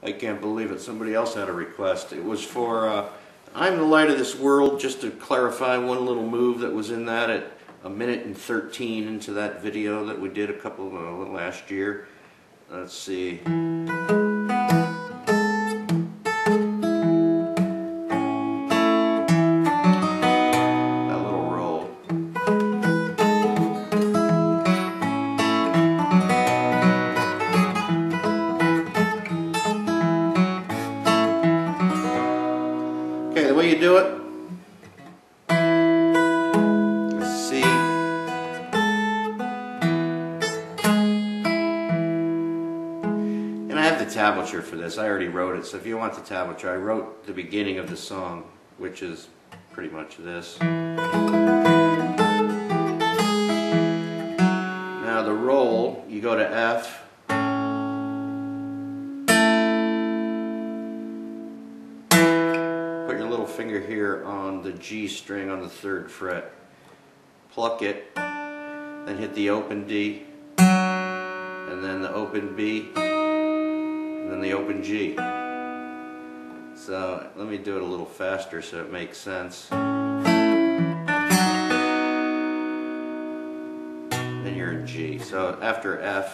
I can't believe it. Somebody else had a request. It was for I'm the Light of This World, just to clarify one little move that was in that at 1:13 into that video that we did last year. Let's see. That little roll. Okay, the way you do it, C, and I have the tablature for this. I already wrote it, so if you want the tablature, I wrote the beginning of the song, which is pretty much this. Now the roll, you go to F, put your little finger here on the G string on the 3rd fret, pluck it, then hit the open D, and then the open B, and then the open G. So let me do it a little faster so it makes sense. Then you're in G. So after F,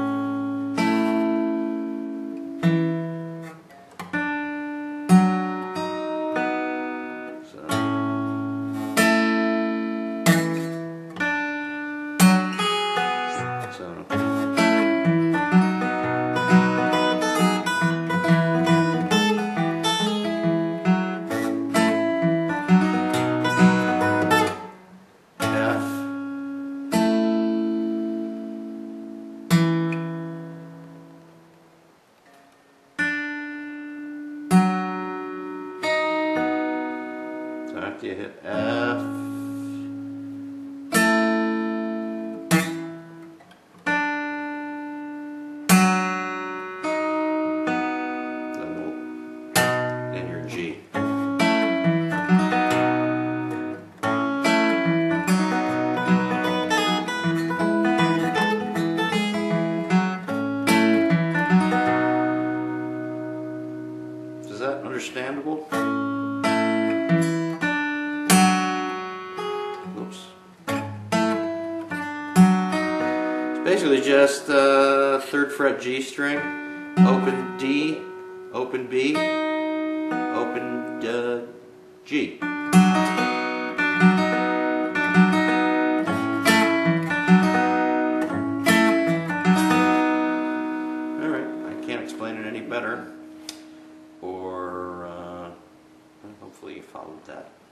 after you hit F, then your G. Is that understandable? Basically just 3rd fret G string, open D, open B, open G. Alright, I can't explain it any better, or hopefully you followed that.